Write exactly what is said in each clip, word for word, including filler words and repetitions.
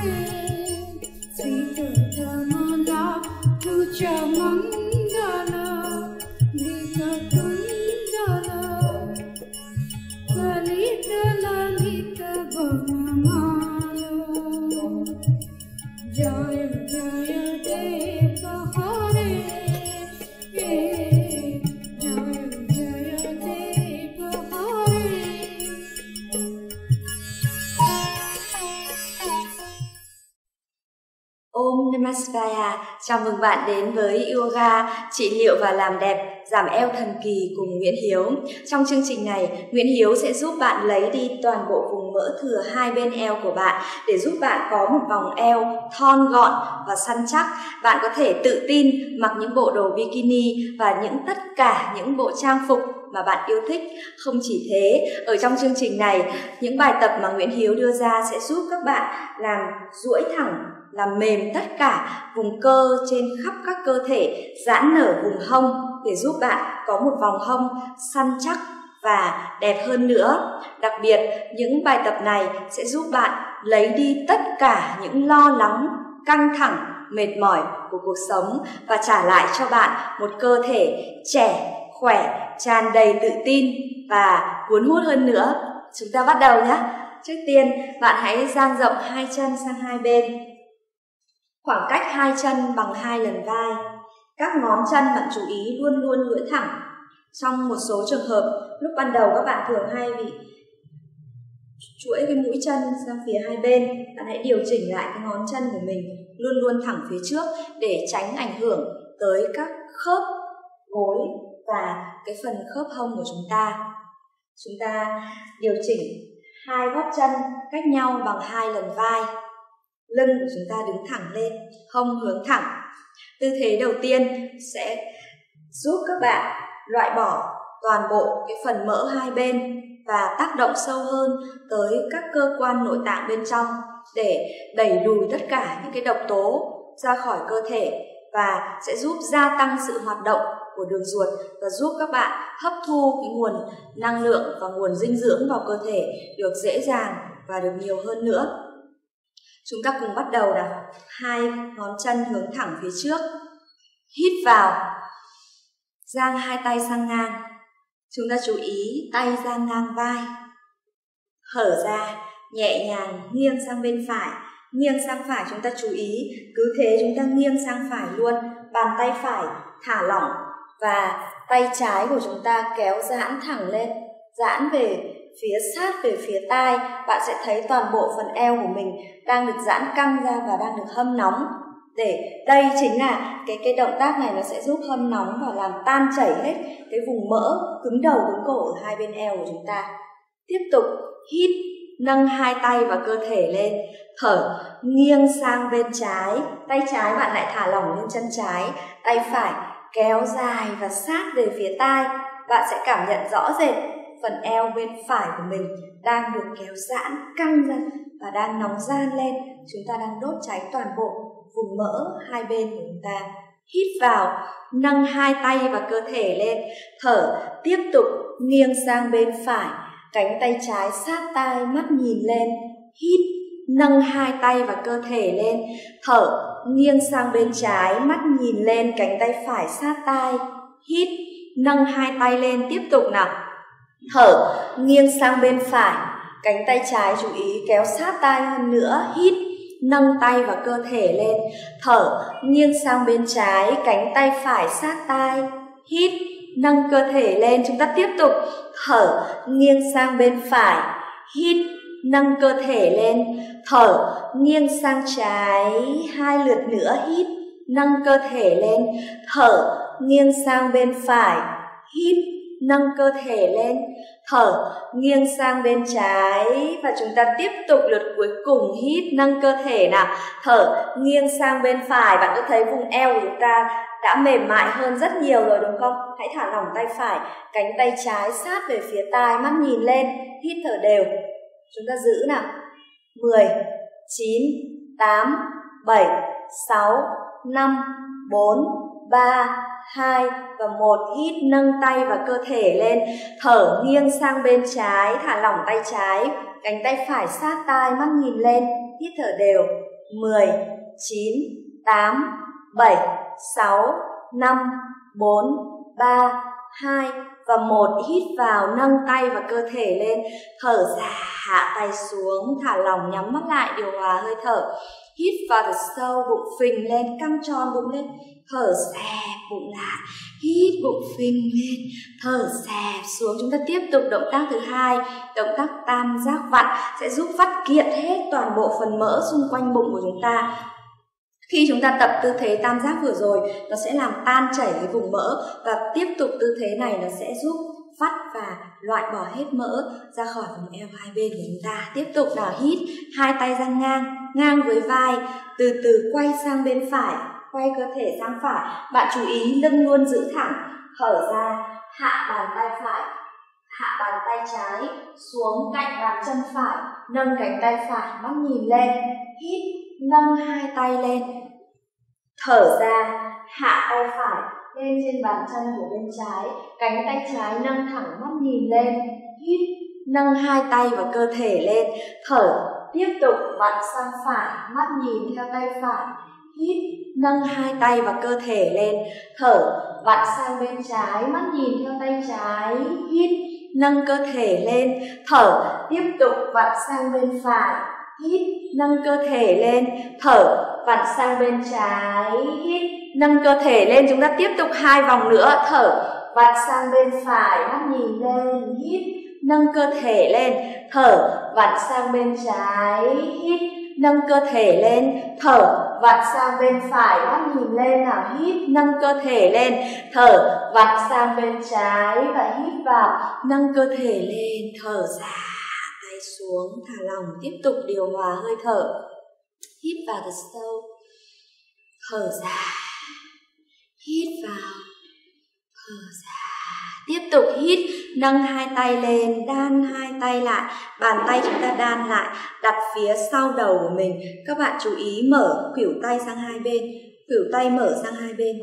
Namaskara, chào mừng bạn đến với yoga trị liệu và làm đẹp giảm eo thần kỳ cùng Nguyễn Hiếu. Trong chương trình này, Nguyễn Hiếu sẽ giúp bạn lấy đi toàn bộ vùng mỡ thừa hai bên eo của bạn để giúp bạn có một vòng eo thon gọn và săn chắc. Bạn có thể tự tin mặc những bộ đồ bikini và những tất cả những bộ trang phục mà bạn yêu thích. Không chỉ thế, ở trong chương trình này, những bài tập mà Nguyễn Hiếu đưa ra sẽ giúp các bạn làm duỗi thẳng, làm mềm tất cả vùng cơ trên khắp các cơ thể, giãn nở vùng hông để giúp bạn có một vòng hông săn chắc và đẹp hơn nữa. Đặc biệt, những bài tập này sẽ giúp bạn lấy đi tất cả những lo lắng, căng thẳng, mệt mỏi của cuộc sống và trả lại cho bạn một cơ thể trẻ, khỏe, tràn đầy tự tin và cuốn hút hơn nữa. Chúng ta bắt đầu nhé. Trước tiên, bạn hãy dang rộng hai chân sang hai bên. Khoảng cách hai chân bằng hai lần vai. Các ngón chân bạn chú ý luôn luôn duỗi thẳng. Trong một số trường hợp, lúc ban đầu các bạn thường hay bị chuỗi cái mũi chân sang phía hai bên. Bạn hãy điều chỉnh lại cái ngón chân của mình luôn luôn thẳng phía trước để tránh ảnh hưởng tới các khớp gối và cái phần khớp hông của chúng ta. Chúng ta điều chỉnh hai gót chân cách nhau bằng hai lần vai. Lưng của chúng ta đứng thẳng lên, hông hướng thẳng. Tư thế đầu tiên sẽ giúp các bạn loại bỏ toàn bộ cái phần mỡ hai bên và tác động sâu hơn tới các cơ quan nội tạng bên trong để đẩy lùi tất cả những cái độc tố ra khỏi cơ thể và sẽ giúp gia tăng sự hoạt động của đường ruột và giúp các bạn hấp thu cái nguồn năng lượng và nguồn dinh dưỡng vào cơ thể được dễ dàng và được nhiều hơn nữa. Chúng ta cùng bắt đầu nào. Hai ngón chân hướng thẳng phía trước. Hít vào. Dang hai tay sang ngang. Chúng ta chú ý tay ra ngang vai. Thở ra, nhẹ nhàng nghiêng sang bên phải. Nghiêng sang phải chúng ta chú ý, cứ thế chúng ta nghiêng sang phải luôn. Bàn tay phải thả lỏng và tay trái của chúng ta kéo giãn thẳng lên. Giãn về phía sát về phía tai, bạn sẽ thấy toàn bộ phần eo của mình đang được giãn căng ra và đang được hâm nóng. Để đây chính là cái cái động tác này nó sẽ giúp hâm nóng và làm tan chảy hết cái vùng mỡ cứng đầu cứng cổ ở hai bên eo của chúng ta. Tiếp tục hít, nâng hai tay và cơ thể lên, thở, nghiêng sang bên trái, tay trái bạn lại thả lỏng lên chân trái, tay phải kéo dài và sát về phía tai. Bạn sẽ cảm nhận rõ rệt phần eo bên phải của mình đang được kéo giãn căng ra và đang nóng ran lên. Chúng ta đang đốt cháy toàn bộ vùng mỡ hai bên của chúng ta. Hít vào, nâng hai tay và cơ thể lên, thở, tiếp tục nghiêng sang bên phải, cánh tay trái sát tai, mắt nhìn lên. Hít, nâng hai tay và cơ thể lên, thở, nghiêng sang bên trái, mắt nhìn lên, cánh tay phải sát tai. Hít, nâng hai tay lên, tiếp tục nào. Thở, nghiêng sang bên phải, cánh tay trái chú ý kéo sát tai hơn nữa. Hít, nâng tay và cơ thể lên, thở, nghiêng sang bên trái, cánh tay phải sát tai. Hít, nâng cơ thể lên, chúng ta tiếp tục thở, nghiêng sang bên phải. Hít, nâng cơ thể lên, thở, nghiêng sang trái, hai lượt nữa. Hít, nâng cơ thể lên, thở, nghiêng sang bên phải. Hít, nâng cơ thể lên, thở, nghiêng sang bên trái. Và chúng ta tiếp tục lượt cuối cùng. Hít, nâng cơ thể nào, thở, nghiêng sang bên phải. Bạn có thấy vùng eo của chúng ta đã mềm mại hơn rất nhiều rồi đúng không? Hãy thả lỏng tay phải, cánh tay trái sát về phía tai, mắt nhìn lên. Hít thở đều. Chúng ta giữ nào. Mười, chín, tám, bảy, sáu, năm, bốn, ba, hai và một. Hít, nâng tay và cơ thể lên, thở, nghiêng sang bên trái, thả lỏng tay trái, cánh tay phải sát tai, mắt nhìn lên. Hít thở đều. mười, chín, tám, bảy, sáu, năm, bốn, ba, hai và một. Hít vào, nâng tay và cơ thể lên, thở ra, hạ tay xuống, thả lỏng, nhắm mắt lại, điều hòa hơi thở. Hít vào thật sâu, bụng phình lên, căng tròn bụng lên, thở xẹp bụng lại. Hít bụng phình lên, thở xẹp xuống. Chúng ta tiếp tục động tác thứ hai, động tác tam giác vặn sẽ giúp vắt kiệt hết toàn bộ phần mỡ xung quanh bụng của chúng ta. Khi chúng ta tập tư thế tam giác vừa rồi, nó sẽ làm tan chảy cái vùng mỡ, và tiếp tục tư thế này nó sẽ giúp vắt và loại bỏ hết mỡ ra khỏi vùng eo hai bên của chúng ta. Tiếp tục nào, hít, hai tay ra ngang, ngang với vai, từ từ quay sang bên phải, quay cơ thể sang phải. Bạn chú ý lưng luôn giữ thẳng, thở ra, hạ bàn tay phải, hạ bàn tay trái xuống cạnh bàn chân phải, nâng cánh tay phải, mắt nhìn lên, hít, nâng hai tay lên, thở ra, hạ tay phải lên trên bàn chân của bên trái, cánh tay trái nâng thẳng, mắt nhìn lên, hít, nâng hai tay và cơ thể lên, thở, tiếp tục vặn sang phải, mắt nhìn theo tay phải, hít, nâng hai tay và cơ thể lên, thở, vặn sang bên trái, mắt nhìn theo tay trái, hít, nâng cơ thể lên, thở, tiếp tục vặn sang bên phải, hít, nâng cơ thể lên, thở, vặn sang bên trái, hít, nâng cơ thể lên. Chúng ta tiếp tục hai vòng nữa, thở, vặn sang bên phải, mắt nhìn lên, hít, nâng cơ thể lên, thở, vặn sang bên trái, hít, nâng cơ thể lên, thở, vặn sang bên phải, mắt nhìn lên nào, hít, nâng cơ thể lên, thở, vặn sang bên trái và hít vào, nâng cơ thể lên, thở ra, tay xuống, thả lỏng, tiếp tục điều hòa hơi thở. Hít vào thật sâu, thở ra, hít vào, thở ra, tiếp tục hít, nâng hai tay lên, đan hai tay lại, bàn tay chúng ta đan lại, đặt phía sau đầu của mình. Các bạn chú ý mở khuỷu tay sang hai bên, khuỷu tay mở sang hai bên,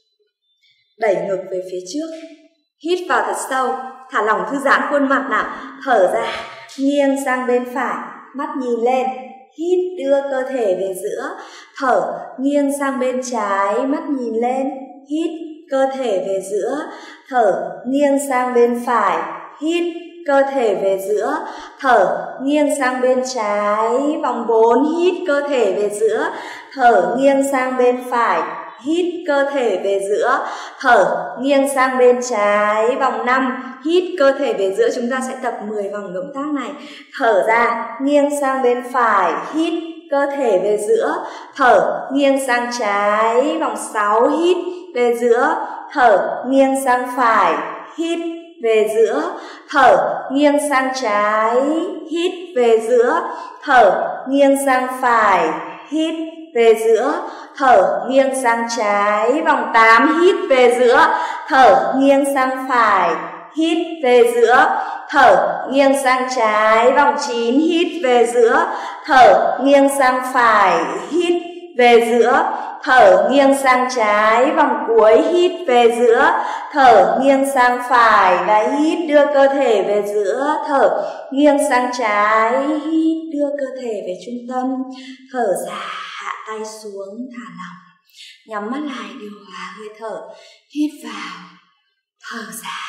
đẩy ngực về phía trước. Hít vào thật sâu, thả lỏng thư giãn khuôn mặt nào, thở ra, nghiêng sang bên phải, mắt nhìn lên, hít, đưa cơ thể về giữa, thở, nghiêng sang bên trái, mắt nhìn lên, hít, cơ thể về giữa, thở, nghiêng sang bên phải, hít, cơ thể về giữa, thở, nghiêng sang bên trái, vòng bốn, hít, cơ thể về giữa, thở, nghiêng sang bên phải, hít, cơ thể về giữa, thở, nghiêng sang bên trái, vòng năm, hít, cơ thể về giữa. Chúng ta sẽ tập mười vòng động tác này. Thở ra, nghiêng sang bên phải, hít, cơ thể về giữa, thở, nghiêng sang trái, vòng sáu, hít, về giữa, thở, nghiêng sang phải, hít, về giữa, thở, nghiêng sang trái, hít, về giữa, thở, nghiêng sang phải, hít, về giữa, thở, nghiêng sang trái, vòng tám, hít, về giữa, thở, nghiêng sang phải, hít, về giữa, thở, nghiêng sang trái, vòng chín, hít, về giữa, thở, nghiêng sang phải, hít, về giữa, thở, nghiêng sang trái, vòng cuối, hít, về giữa, thở, nghiêng sang phải và hít, đưa cơ thể về giữa, thở, nghiêng sang trái, hít, đưa cơ thể về trung tâm, thở ra, hạ tay xuống, thả lỏng, nhắm mắt lại, điều hòa hơi thở, hít vào, thở ra,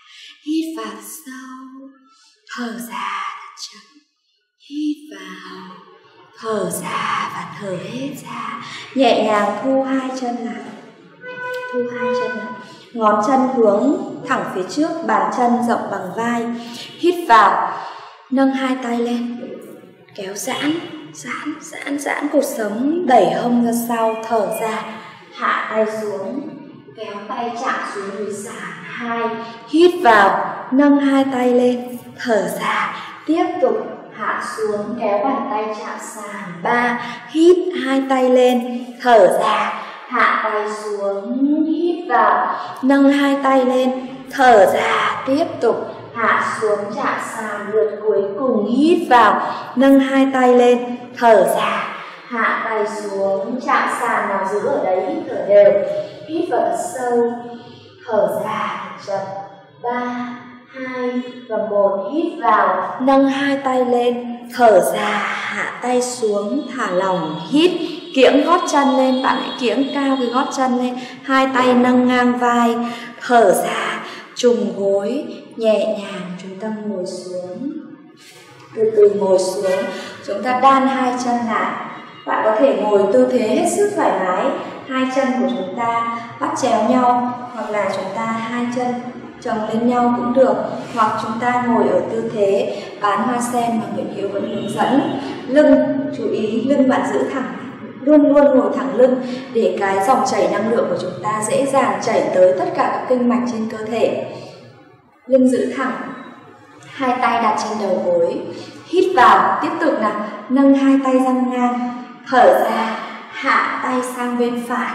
hít vào sâu, thở ra thật chậm, hít vào, thở ra và thở hết ra, nhẹ nhàng thu hai chân lại, thu hai chân lại, ngón chân hướng thẳng phía trước, bàn chân rộng bằng vai, hít vào, nâng hai tay lên, kéo giãn, giãn, giãn, giãn cột sống, đẩy hông ra sau, thở ra, hạ tay xuống, kéo tay chạm xuống dưới sàn, hai, hít vào, nâng hai tay lên, thở ra, tiếp tục hạ xuống, kéo bàn tay chạm sàn, ba, hít hai tay lên, thở ra, hạ tay xuống, hít vào, nâng hai tay lên, thở ra, tiếp tục hạ xuống chạm sàn, lượt cuối cùng, hít vào, nâng hai tay lên, thở ra, hạ tay xuống, chạm sàn nào giữ ở đấy, hít thở đều, hít vào thật sâu, thở ra thật chậm, ba, hai và một, hít vào, nâng hai tay lên, thở ra, hạ tay xuống, thả lỏng, hít, kiễng gót chân lên, bạn hãy kiễng cao cái gót chân lên, hai tay nâng ngang vai, thở ra, trùng gối, nhẹ nhàng chúng ta ngồi xuống. Từ từ ngồi xuống, chúng ta đan hai chân lại. Bạn có thể ngồi tư thế hết sức thoải mái, hai chân của chúng ta bắt chéo nhau, hoặc là chúng ta hai chân chồng lên nhau cũng được, hoặc chúng ta ngồi ở tư thế bán hoa sen mà Nguyễn Hiếu vẫn hướng dẫn. Lưng, chú ý lưng bạn giữ thẳng, luôn luôn ngồi thẳng lưng để cái dòng chảy năng lượng của chúng ta dễ dàng chảy tới tất cả các kinh mạch trên cơ thể. Lưng giữ thẳng, hai tay đặt trên đầu gối, hít vào, tiếp tục nào, nâng hai tay ra ngang, thở ra, hạ tay sang bên phải,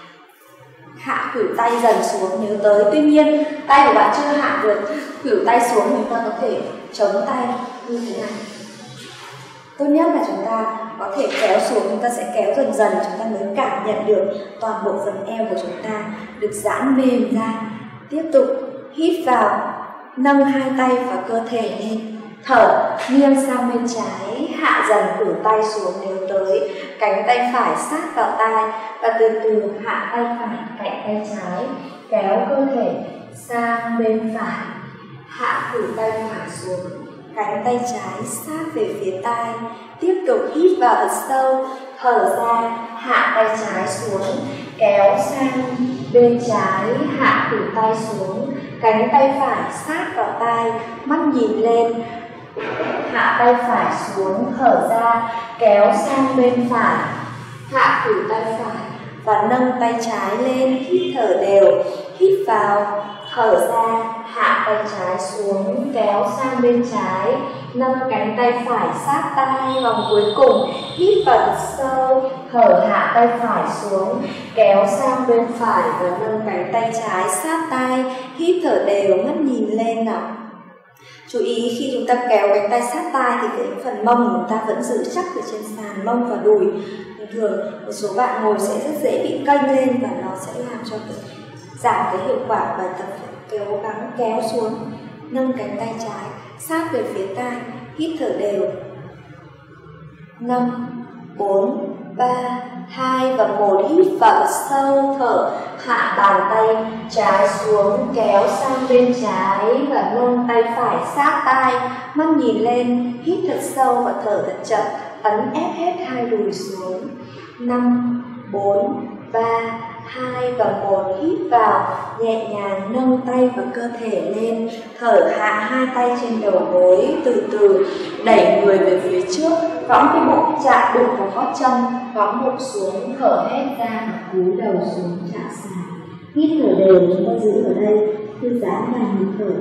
hạ khuỷu tay dần xuống, nhớ tới. Tuy nhiên tay của bạn chưa hạ được khuỷu tay xuống, chúng ta có thể chống tay như thế này. Tốt nhất là chúng ta có thể kéo xuống, chúng ta sẽ kéo dần dần, chúng ta mới cảm nhận được toàn bộ phần eo của chúng ta được giãn mềm ra. Tiếp tục hít vào, nâng hai tay và cơ thể lên, thở, nghiêng sang bên trái, hạ dần khuỷu tay xuống, nếu tới cánh tay phải sát vào tai, và từ từ hạ tay phải cạnh tay trái, kéo cơ thể sang bên phải, hạ khuỷu tay phải xuống, cánh tay trái sát về phía tai. Tiếp tục hít vào thật sâu, thở ra, hạ tay trái xuống, kéo sang bên trái, hạ khuỷu tay xuống, cánh tay phải sát vào tai, mắt nhìn lên, hạ tay phải xuống, thở ra, kéo sang bên phải, hạ khuỷu tay phải và nâng tay trái lên, hít thở đều, hít vào, thở ra, hạ tay trái xuống, kéo sang bên trái, nâng cánh tay phải sát tai. Vòng cuối cùng, hít vào thật sâu, thở, hạ tay phải xuống, kéo sang bên phải và nâng cánh tay trái sát tai, hít thở đều, mắt nhìn lên nào. Chú ý khi chúng ta kéo cánh tay sát tai thì cái phần mông của chúng ta vẫn giữ chắc ở trên sàn, mông và đùi. Thường một số bạn ngồi sẽ rất dễ bị kênh lên và nó sẽ làm cho cái, giảm cái hiệu quả bài tập. Cố gắng kéo xuống, nâng cánh tay trái sát về phía tai, hít thở đều. Năm, bốn, ba, hai và một, hít vào sâu, thở, hạ bàn tay trái xuống, kéo sang bên trái và nâng tay phải sát tai, mắt nhìn lên, hít thật sâu và thở thật chậm, ấn ép hết hai đùi xuống. Năm, bốn, ba, hai và một, hít vào, nhẹ nhàng nâng tay và cơ thể lên, thở, hạ hai tay trên đầu gối, từ từ đẩy người về phía trước, võng cái bụng chạm đụng vào gót chân, võng bụng xuống, thở hết ra và cúi đầu xuống chạm sàn. Hít thở đều, chúng ta giữ ở đây, thư giãn vài nhịp thở.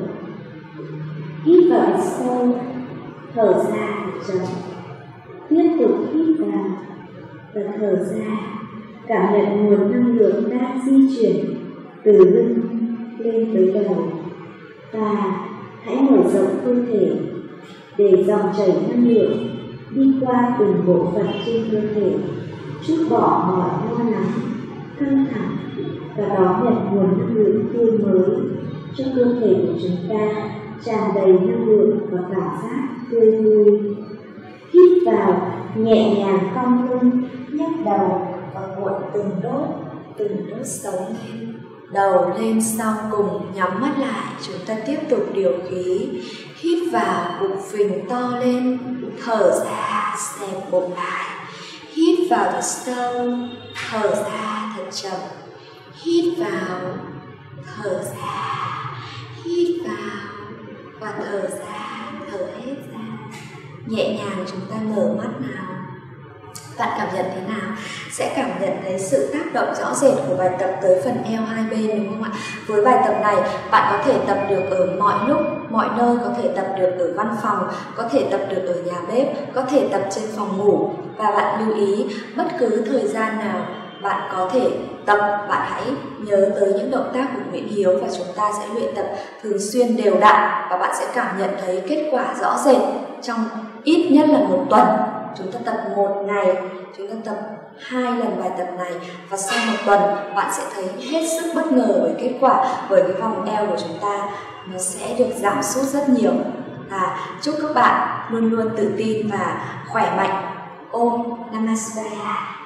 Hít vào thật sâu, thở ra thật chậm. Tiếp tục hít vào và thở ra. Cảm nhận nguồn năng lượng đang di chuyển từ lưng lên tới đầu, và hãy mở rộng cơ thể để dòng chảy năng lượng đi qua từng bộ phận trên cơ thể, trút bỏ mọi lo lắng, căng thẳng và đón nhận nguồn năng lượng tươi mới cho cơ thể của chúng ta, tràn đầy năng lượng và cảm giác tươi vui. Hít vào, nhẹ nhàng cong lưng, nhấc đầu và cuộn từng đốt, từng đốt sống lên, đầu lên, sau cùng nhắm mắt lại. Chúng ta tiếp tục điều khí, hít vào, bụng phình to lên, thở ra, xẹp bụng lại, hít vào thật sâu, thở ra thật chậm, hít vào, thở ra, hít vào và thở ra, thở hết ra. Nhẹ nhàng chúng ta mở mắt nào. Bạn cảm nhận thế nào? Sẽ cảm nhận thấy sự tác động rõ rệt của bài tập tới phần eo hai bên, đúng không ạ? Với bài tập này, bạn có thể tập được ở mọi lúc, mọi nơi, có thể tập được ở văn phòng, có thể tập được ở nhà bếp, có thể tập trên phòng ngủ. Và bạn lưu ý, bất cứ thời gian nào bạn có thể tập, bạn hãy nhớ tới những động tác của Nguyễn Hiếu và chúng ta sẽ luyện tập thường xuyên đều đặn, và bạn sẽ cảm nhận thấy kết quả rõ rệt trong ít nhất là một tuần. Chúng ta tập một ngày, chúng ta tập hai lần bài tập này, và sau một tuần bạn sẽ thấy hết sức bất ngờ với kết quả, bởi cái vòng eo của chúng ta nó sẽ được giảm sút rất nhiều. Và chúc các bạn luôn luôn tự tin và khỏe mạnh. Om Namah Shivaya.